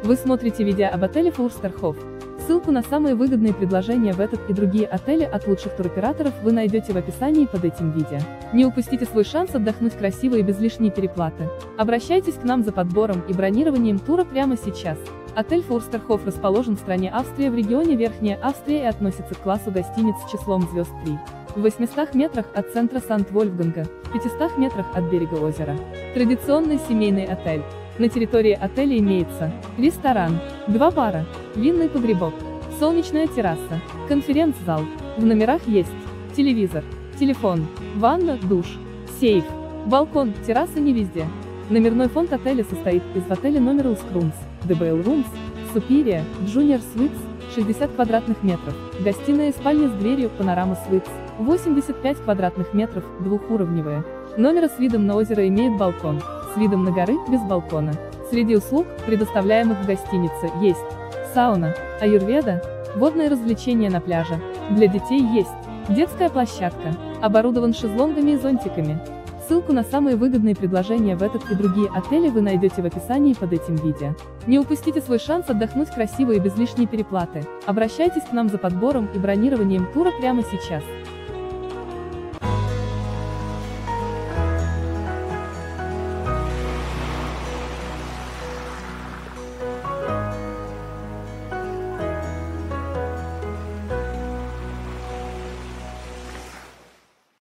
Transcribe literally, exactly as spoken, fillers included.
Вы смотрите видео об отеле Фурстерхоф. Ссылку на самые выгодные предложения в этот и другие отели от лучших туроператоров вы найдете в описании под этим видео. Не упустите свой шанс отдохнуть красиво и без лишней переплаты. Обращайтесь к нам за подбором и бронированием тура прямо сейчас. Отель Фурстерхоф расположен в стране Австрия в регионе Верхняя Австрия и относится к классу гостиниц с числом звезд три. В восьмистах метрах от центра Санкт-Вольфганга, в пятистах метрах от берега озера. Традиционный семейный отель. На территории отеля имеется ресторан, два бара, винный погребок, солнечная терраса, конференц-зал. В номерах есть телевизор, телефон, ванна, душ, сейф, балкон, терраса не везде. Номерной фонд отеля состоит из отеля Numerals Rooms, ди би эл Rooms, Superior, Junior Suites, шестьдесят квадратных метров, гостиная и спальня с дверью, Panorama Suites, восемьдесят пять квадратных метров, двухуровневые. Номера с видом на озеро имеют балкон, с видом на горы, без балкона. Среди услуг, предоставляемых в гостинице, есть сауна, аюрведа, водные развлечения на пляже. Для детей есть детская площадка, оборудован шезлонгами и зонтиками. Ссылку на самые выгодные предложения в этот и другие отели вы найдете в описании под этим видео. Не упустите свой шанс отдохнуть красиво и без лишней переплаты. Обращайтесь к нам за подбором и бронированием тура прямо сейчас.